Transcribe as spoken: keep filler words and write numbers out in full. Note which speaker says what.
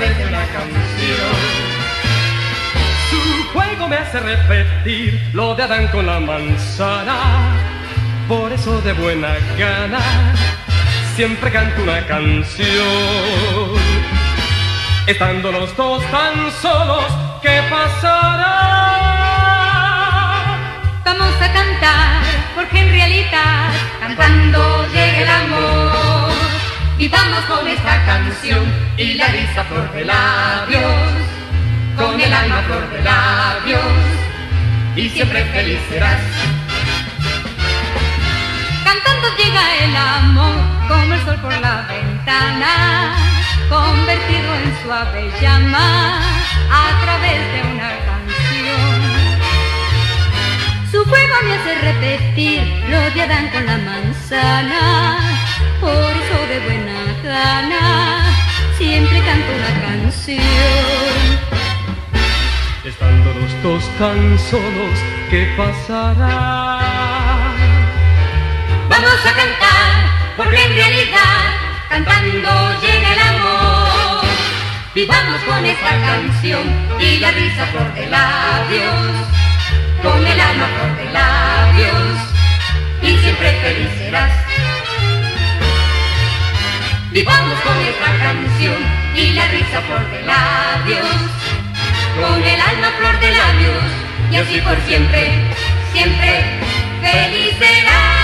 Speaker 1: través de una canción. Su juego me hace repetir lo de Adán con la manzana. Por eso de buena gana siempre canto una canción. Estando los dos tan solos, ¿qué pasará?
Speaker 2: Vamos a cantar, porque en realidad cantando llega el amor. Vivamos con esta canción y la risa flor de labios, con el alma flor de labios, y siempre feliz serás. Cantando llega el amor, como el sol por la ventana, convertido en suave llama a través de una canción. Su fuego me hace repetir lo de Adán con la manzana. Por eso de buena gana siempre canto una canción.
Speaker 1: Estando los dos tan solos, ¿qué pasará?
Speaker 2: Vamos a cantar, porque en realidad cantando llega el amor. Vivamos con esta canción y la risa flor de labios, con el alma flor de labios, y siempre feliz serás. Vivamos con esta canción y la risa flor de labios, con el alma flor de labios, y así por siempre, siempre feliz serás.